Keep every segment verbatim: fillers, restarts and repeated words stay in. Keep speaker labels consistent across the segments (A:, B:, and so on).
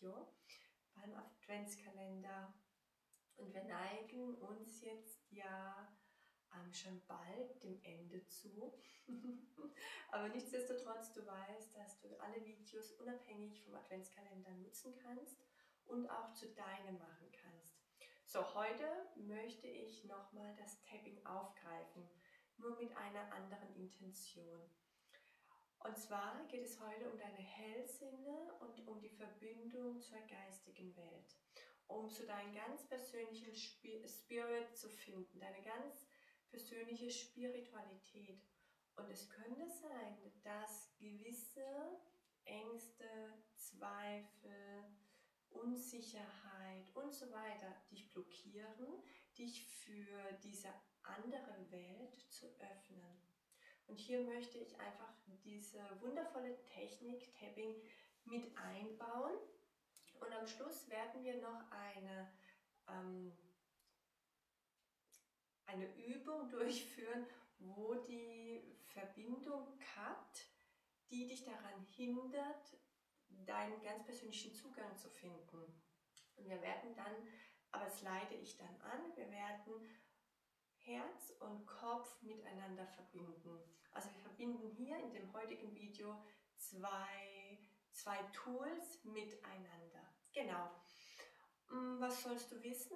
A: Video beim Adventskalender. Und wir neigen uns jetzt ja ähm, schon bald dem Ende zu. Aber nichtsdestotrotz, du weißt, dass du alle Videos unabhängig vom Adventskalender nutzen kannst und auch zu deinem machen kannst. So, heute möchte ich nochmal das Tapping aufgreifen, nur mit einer anderen Intention. Und zwar geht es heute um deine Hellsinne und um die Verbindung zur geistigen Welt. Um so deinen ganz persönlichen Spirit zu finden, deine ganz persönliche Spiritualität. Und es könnte sein, dass gewisse Ängste, Zweifel, Unsicherheit und so weiter dich blockieren, dich für diese andere Welt zu öffnen. Und hier möchte ich einfach diese wundervolle Technik Tapping mit einbauen. Und am Schluss werden wir noch eine, ähm, eine Übung durchführen, wo die Verbindung kappt, die dich daran hindert, deinen ganz persönlichen Zugang zu finden. Und wir werden dann, aber das leite ich dann an, wir werden Herz und Kopf miteinander verbinden. Also wir verbinden hier in dem heutigen Video zwei, zwei Tools miteinander. Genau. Was sollst du wissen?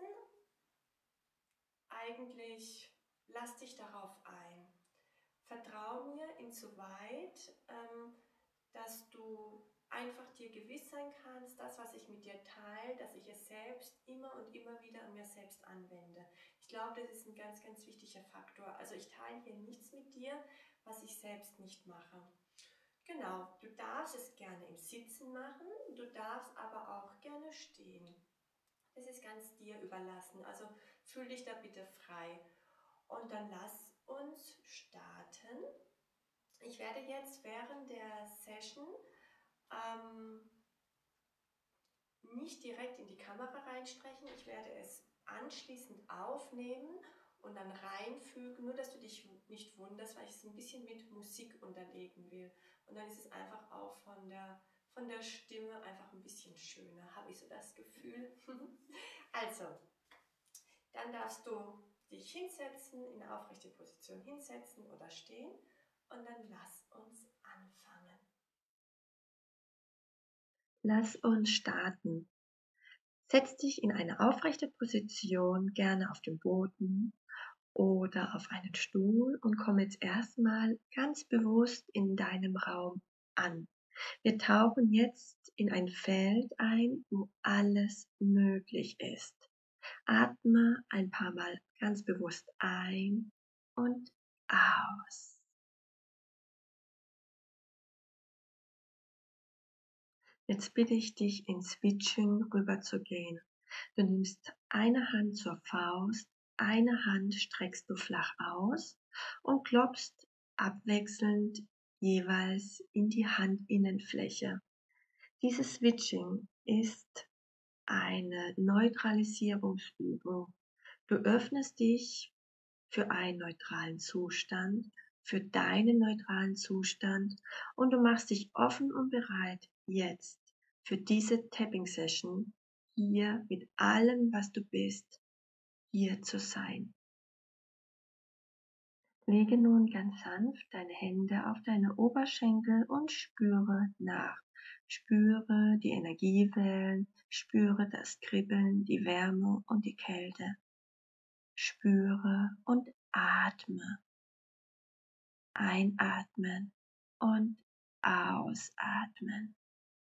A: Eigentlich lass dich darauf ein. Vertrau mir insoweit, ähm, dass du einfach dir gewiss sein kannst, das, was ich mit dir teile, dass ich es selbst immer und immer wieder an mir selbst anwende. Ich glaube, das ist ein ganz, ganz wichtiger Faktor. Also ich teile hier nichts mit dir, was ich selbst nicht mache. Genau, du darfst es gerne im Sitzen machen, du darfst aber auch gerne stehen. Das ist ganz dir überlassen, also fühl dich da bitte frei. Und dann lass uns starten. Ich werde jetzt während der Session ähm, nicht direkt in die Kamera reinsprechen. Ich werde es anschließend aufnehmen und dann reinfügen, nur dass du dich nicht wunderst, weil ich es ein bisschen mit Musik unterlegen will. Und dann ist es einfach auch von der, von der Stimme einfach ein bisschen schöner, habe ich so das Gefühl. Also, dann darfst du dich hinsetzen, in eine aufrechte Position hinsetzen oder stehen und dann lass uns anfangen.
B: Lass uns starten. Setz dich in eine aufrechte Position, gerne auf dem Boden oder auf einen Stuhl und komm jetzt erstmal ganz bewusst in deinem Raum an. Wir tauchen jetzt in ein Feld ein, wo alles möglich ist. Atme ein paar Mal ganz bewusst ein und aus. Jetzt bitte ich dich, ins Switching rüber zu gehen. Du nimmst eine Hand zur Faust, eine Hand streckst du flach aus und klopfst abwechselnd jeweils in die Handinnenfläche. Dieses Switching ist eine Neutralisierungsübung. Du öffnest dich für einen neutralen Zustand, für deinen neutralen Zustand und du machst dich offen und bereit, jetzt für diese Tapping-Session hier mit allem, was du bist, hier zu sein. Lege nun ganz sanft deine Hände auf deine Oberschenkel und spüre nach. Spüre die Energiewellen, spüre das Kribbeln, die Wärme und die Kälte. Spüre und atme. Einatmen und ausatmen.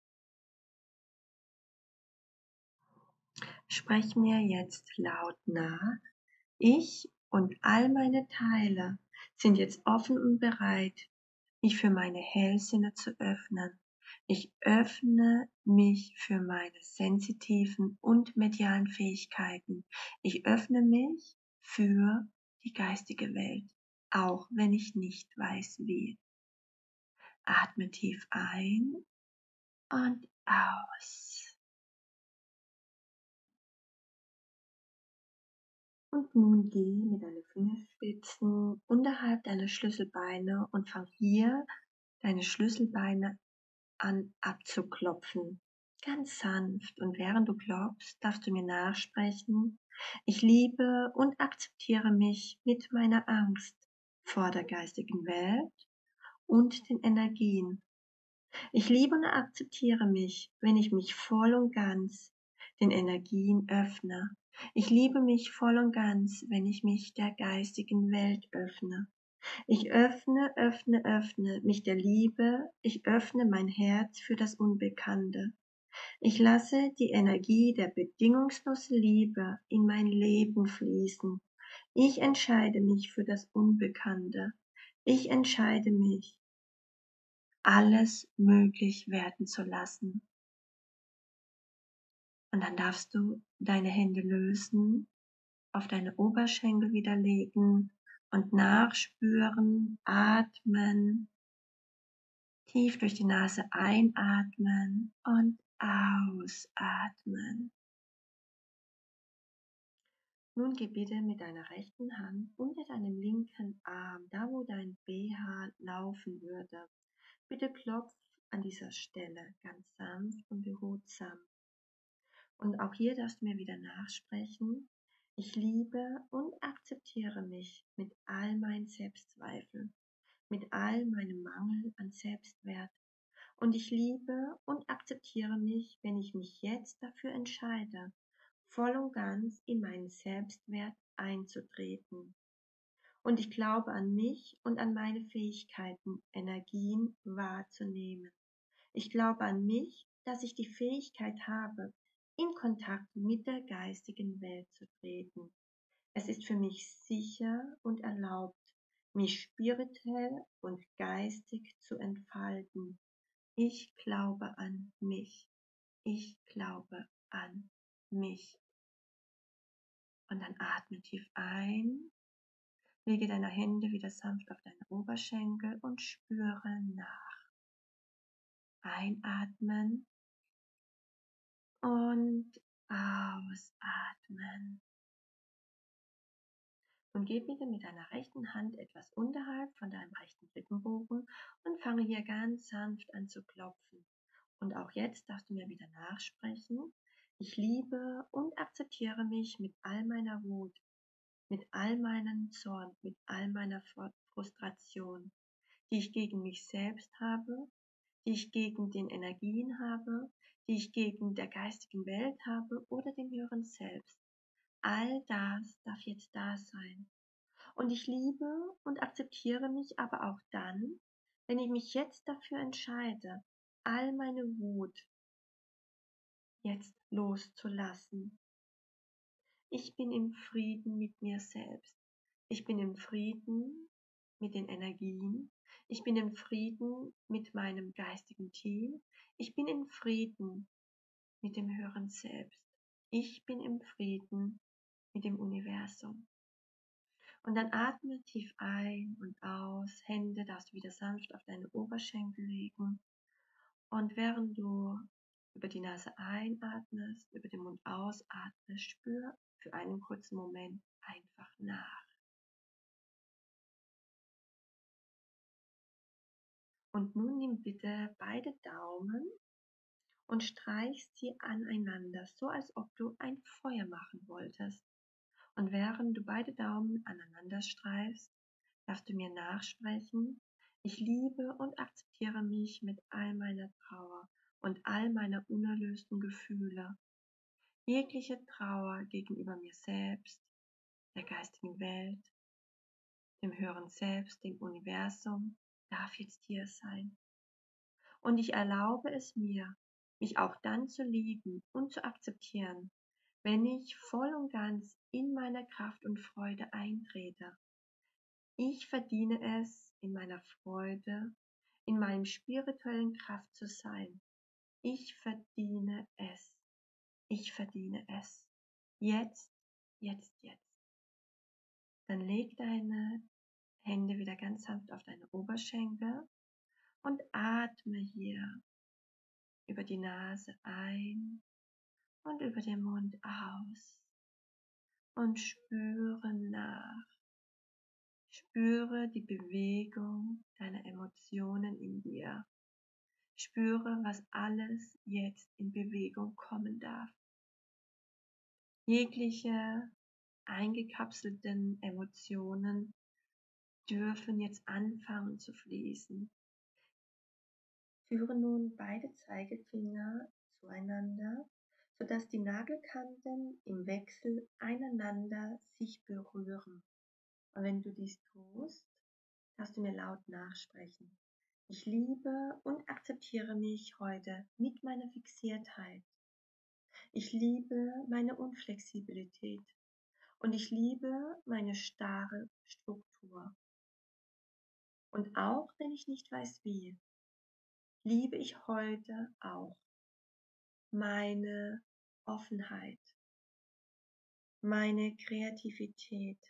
B: Sprech mir jetzt laut nach. Ich und all meine Teile sind jetzt offen und bereit, mich für meine Hellsinne zu öffnen. Ich öffne mich für meine sensitiven und medialen Fähigkeiten. Ich öffne mich für die geistige Welt, auch wenn ich nicht weiß wie. Atme tief ein und aus. Und nun geh mit deinen Fingerspitzen unterhalb deiner Schlüsselbeine und fang hier deine Schlüsselbeine an abzuklopfen. ganz sanft, und während du klopfst, darfst du mir nachsprechen: Ich liebe und akzeptiere mich mit meiner Angst vor der geistigen Welt und den Energien. Ich liebe und akzeptiere mich, wenn ich mich voll und ganz den Energien öffne. Ich liebe mich voll und ganz, wenn ich mich der geistigen Welt öffne. Ich öffne, öffne, öffne mich der Liebe. Ich öffne mein Herz für das Unbekannte. Ich lasse die Energie der bedingungslosen Liebe in mein Leben fließen. Ich entscheide mich für das Unbekannte. Ich entscheide mich, alles möglich werden zu lassen. Und dann darfst du deine Hände lösen, auf deine Oberschenkel wieder legen und nachspüren, atmen, tief durch die Nase einatmen und ausatmen. Nun geh bitte mit deiner rechten Hand unter deinem linken Arm, da wo dein B H laufen würde. Bitte klopf an dieser Stelle ganz sanft und behutsam. Und auch hier darfst du mir wieder nachsprechen: Ich liebe und akzeptiere mich mit all meinen Selbstzweifeln, mit all meinem Mangel an Selbstwert. Und ich liebe und akzeptiere mich, wenn ich mich jetzt dafür entscheide, voll und ganz in meinen Selbstwert einzutreten. Und ich glaube an mich und an meine Fähigkeiten, Energien wahrzunehmen. Ich glaube an mich, dass ich die Fähigkeit habe, in Kontakt mit der geistigen Welt zu treten. Es ist für mich sicher und erlaubt, mich spirituell und geistig zu entfalten. Ich glaube an mich. Ich glaube an mich. Und dann atme tief ein, lege deine Hände wieder sanft auf deine Oberschenkel und spüre nach. Einatmen und ausatmen. Und geh bitte mit deiner rechten Hand etwas unterhalb von deinem rechten Rippenbogen und fange hier ganz sanft an zu klopfen. Und auch jetzt darfst du mir wieder nachsprechen: Ich liebe und akzeptiere mich mit all meiner Wut, mit all meinem Zorn, mit all meiner Frustration, die ich gegen mich selbst habe, die ich gegen den Energien habe, die ich gegen der geistigen Welt habe oder dem höheren Selbst. All das darf jetzt da sein. Und ich liebe und akzeptiere mich aber auch dann, wenn ich mich jetzt dafür entscheide, all meine Wut jetzt loszulassen. Ich bin im Frieden mit mir selbst. Ich bin im Frieden mit den Energien. Ich bin im Frieden mit meinem geistigen Team. Ich bin im Frieden mit dem höheren Selbst. Ich bin im Frieden mit dem Universum. Und dann atme tief ein und aus. Hände darfst du wieder sanft auf deine Oberschenkel legen. Und während du über die Nase einatmest, über den Mund ausatmest, spür für einen kurzen Moment einfach nach. Und nun nimm bitte beide Daumen und streich sie aneinander, so als ob du ein Feuer machen wolltest. Und während du beide Daumen aneinander streichst, darfst du mir nachsprechen: Ich liebe und akzeptiere mich mit all meiner Trauer und all meiner unerlösten Gefühle. Jegliche Trauer gegenüber mir selbst, der geistigen Welt, dem höheren Selbst, dem Universum, darf jetzt hier sein. Und ich erlaube es mir, mich auch dann zu lieben und zu akzeptieren, wenn ich voll und ganz in meiner Kraft und Freude eintrete. Ich verdiene es, in meiner Freude, in meinem spirituellen Kraft zu sein. Ich verdiene es. Ich verdiene es. Jetzt, jetzt, jetzt. Dann leg deine Hände wieder ganz sanft auf deine Oberschenkel und atme hier über die Nase ein und über den Mund aus. Und spüre nach. Spüre die Bewegung deiner Emotionen in dir. Spüre, was alles jetzt in Bewegung kommen darf. Jegliche eingekapselten Emotionen dürfen jetzt anfangen zu fließen. Führe nun beide Zeigefinger zueinander, sodass die Nagelkanten im Wechsel einander sich berühren. Und wenn du dies tust, darfst du mir laut nachsprechen. Ich liebe und akzeptiere mich heute mit meiner Fixiertheit. Ich liebe meine Unflexibilität und ich liebe meine starre Struktur. Und auch wenn ich nicht weiß wie, liebe ich heute auch meine Offenheit, meine Kreativität.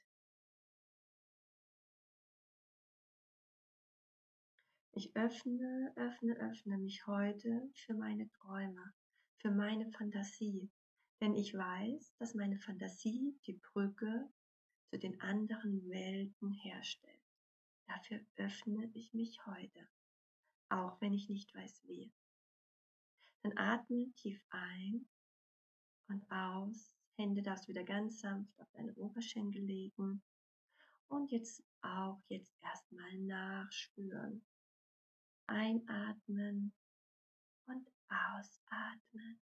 B: Ich öffne, öffne, öffne mich heute für meine Träume, für meine Fantasie, denn ich weiß, dass meine Fantasie die Brücke zu den anderen Welten herstellt. Dafür öffne ich mich heute, auch wenn ich nicht weiß wie. Dann atme tief ein und aus. Hände darfst du wieder ganz sanft auf deine Oberschenkel legen. Und jetzt auch jetzt erstmal nachspüren. Einatmen und ausatmen.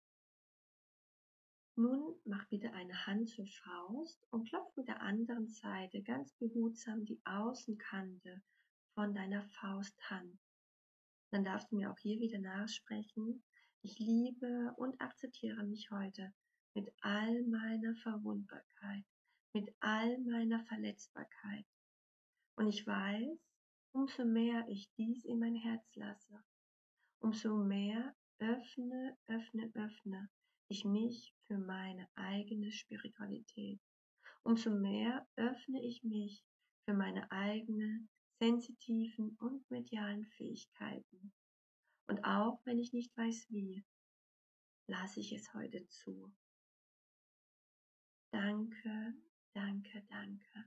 B: Nun mach bitte eine Hand zur Faust und klopf mit der anderen Seite ganz behutsam die Außenkante von deiner Fausthand. Dann darfst du mir auch hier wieder nachsprechen. Ich liebe und akzeptiere mich heute mit all meiner Verwundbarkeit, mit all meiner Verletzbarkeit. Und ich weiß, umso mehr ich dies in mein Herz lasse, umso mehr öffne, öffne, öffne ich mich für meine eigene Spiritualität. Umso mehr öffne ich mich für meine eigenen sensitiven und medialen Fähigkeiten. Und auch wenn ich nicht weiß wie, lasse ich es heute zu. Danke, danke, danke.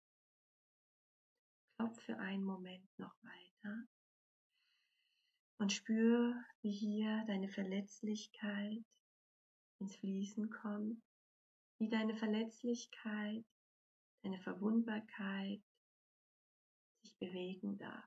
B: Klopf für einen Moment noch weiter und spür, wie hier deine Verletzlichkeit ins Fließen kommt, wie deine Verletzlichkeit, deine Verwundbarkeit sich bewegen darf.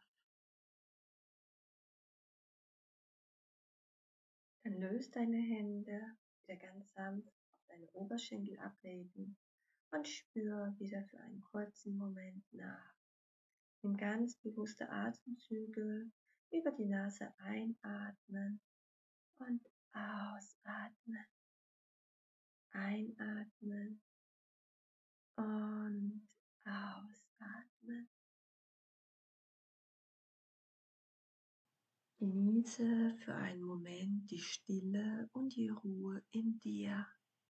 B: Dann löst deine Hände wieder ganz sanft auf deine Oberschenkel ablegen und spür wieder für einen kurzen Moment nach. Nimm ganz bewusste Atemzüge über die Nase einatmen und ausatmen. Einatmen und ausatmen. Genieße für einen Moment die Stille und die Ruhe in dir.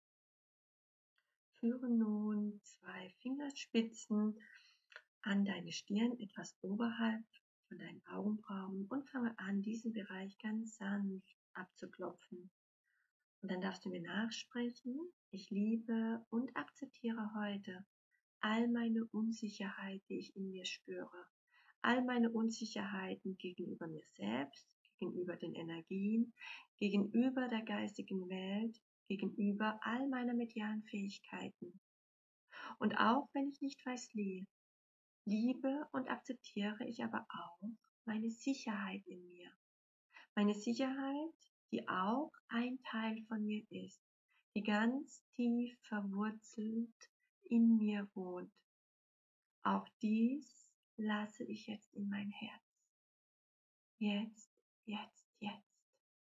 B: Führe nun zwei Fingerspitzen an deine Stirn, etwas oberhalb von deinen Augenbrauen und fange an, diesen Bereich ganz sanft abzuklopfen. Und dann darfst du mir nachsprechen. Ich liebe und akzeptiere heute all meine Unsicherheit, die ich in mir spüre. All meine Unsicherheiten gegenüber mir selbst, gegenüber den Energien, gegenüber der geistigen Welt, gegenüber all meiner medialen Fähigkeiten. Und auch wenn ich nicht weiß wie, liebe und akzeptiere ich aber auch meine Sicherheit in mir. Meine Sicherheit, die auch ein Teil von mir ist, die ganz tief verwurzelt in mir wohnt. Auch dies lasse ich jetzt in mein Herz. Jetzt, jetzt, jetzt.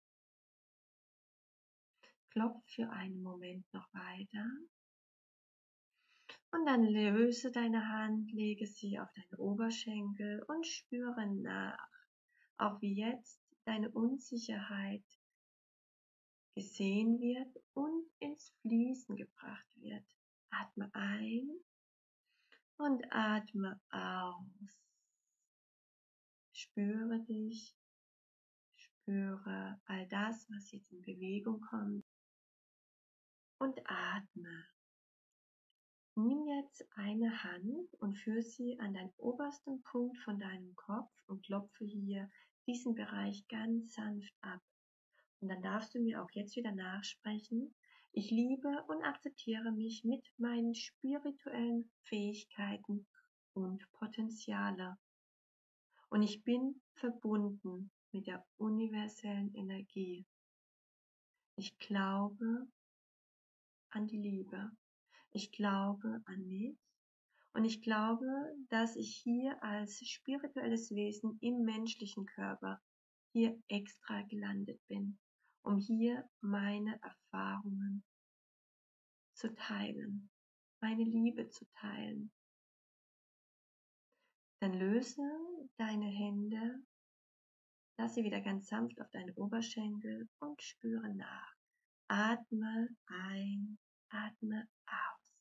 B: Klopf für einen Moment noch weiter. Und dann löse deine Hand, lege sie auf deine Oberschenkel und spüre nach, auch wie jetzt deine Unsicherheit gesehen wird und ins Fließen gebracht wird. Atme ein und atme aus. Spüre dich, spüre all das, was jetzt in Bewegung kommt und atme. Nimm jetzt eine Hand und führe sie an den obersten Punkt von deinem Kopf und klopfe hier diesen Bereich ganz sanft ab. Und dann darfst du mir auch jetzt wieder nachsprechen. Ich liebe und akzeptiere mich mit meinen spirituellen Fähigkeiten und Potenziale. Und ich bin verbunden mit der universellen Energie. Ich glaube an die Liebe. Ich glaube an mich. Und ich glaube, dass ich hier als spirituelles Wesen im menschlichen Körper hier extra gelandet bin, um hier meine Erfahrungen zu teilen, meine Liebe zu teilen. Dann löse deine Hände, lass sie wieder ganz sanft auf deine Oberschenkel und spüre nach. Atme ein, atme aus.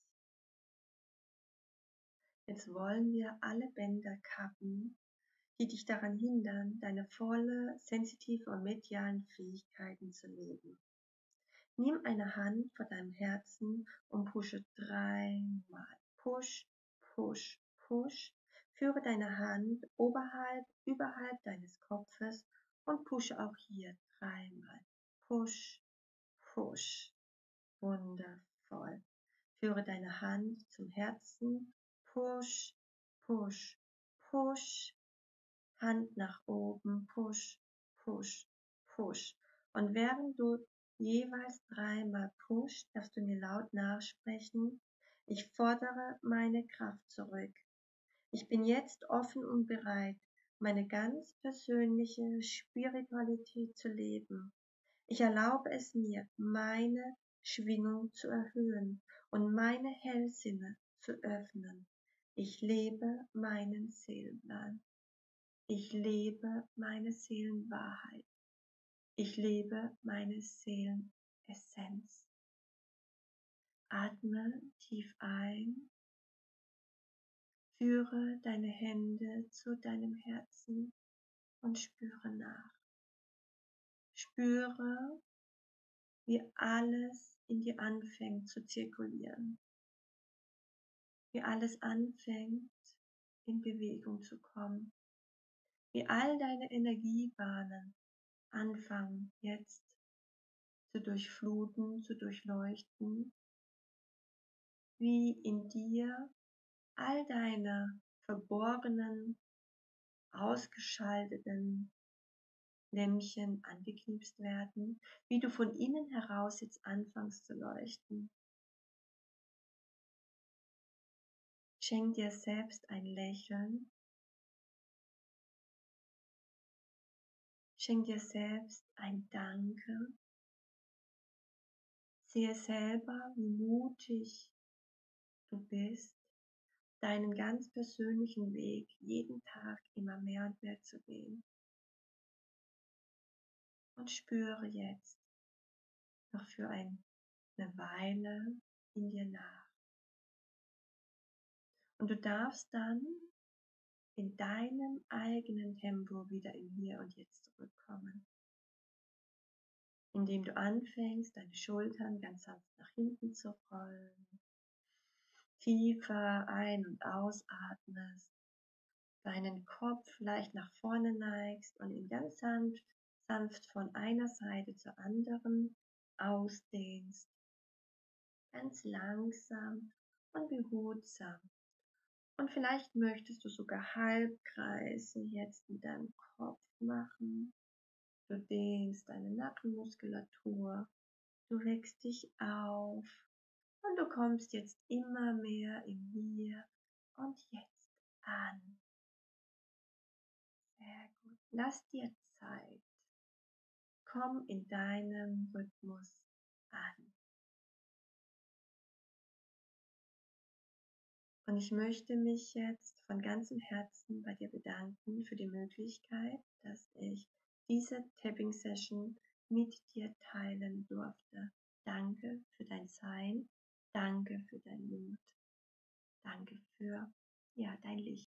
B: Jetzt wollen wir alle Bänder kappen, die dich daran hindern, deine volle, sensitive und medialen Fähigkeiten zu leben. Nimm eine Hand vor deinem Herzen und pushe dreimal. Push, push, push. Führe deine Hand oberhalb, überhalb deines Kopfes und pushe auch hier dreimal. Push, push. Wundervoll. Führe deine Hand zum Herzen. Push, push, push. Hand nach oben. Push, push, push. Und während du jeweils dreimal push, darfst du mir laut nachsprechen. Ich fordere meine Kraft zurück. Ich bin jetzt offen und bereit, meine ganz persönliche Spiritualität zu leben. Ich erlaube es mir, meine Schwingung zu erhöhen und meine Hellsinne zu öffnen. Ich lebe meinen Seelenplan. Ich lebe meine Seelenwahrheit. Ich lebe meine Seelenessenz. Atme tief ein. Führe deine Hände zu deinem Herzen und spüre nach. Spüre, wie alles in dir anfängt zu zirkulieren. Wie alles anfängt in Bewegung zu kommen. Wie all deine Energiebahnen anfangen jetzt zu durchfluten, zu durchleuchten. Wie in dir all deine verborgenen, ausgeschalteten Lämpchen angeknipst werden, wie du von innen heraus jetzt anfängst zu leuchten. Schenk dir selbst ein Lächeln. Schenk dir selbst ein Danke. Sehe selber, wie mutig du bist, deinen ganz persönlichen Weg jeden Tag immer mehr und mehr zu gehen. Und spüre jetzt noch für ein, eine Weile in dir nach. Und du darfst dann in deinem eigenen Tempo wieder im Hier und Jetzt zurückkommen. Indem du anfängst, deine Schultern ganz sanft nach hinten zu rollen, tiefer ein- und ausatmest, deinen Kopf leicht nach vorne neigst und ihn ganz sanft, sanft von einer Seite zur anderen ausdehnst, ganz langsam und behutsam. Und vielleicht möchtest du sogar Halbkreise jetzt in deinem Kopf machen. Du dehnst deine Nackenmuskulatur, du wächst dich auf und du kommst jetzt immer mehr im Hier und Jetzt an. Sehr gut. Lass dir Zeit. Komm in deinem Rhythmus an. Und ich möchte mich jetzt von ganzem Herzen bei dir bedanken für die Möglichkeit, dass ich diese Tapping Session mit dir teilen durfte. Danke für dein Sein, danke für deinen Mut, danke für ja, dein Licht.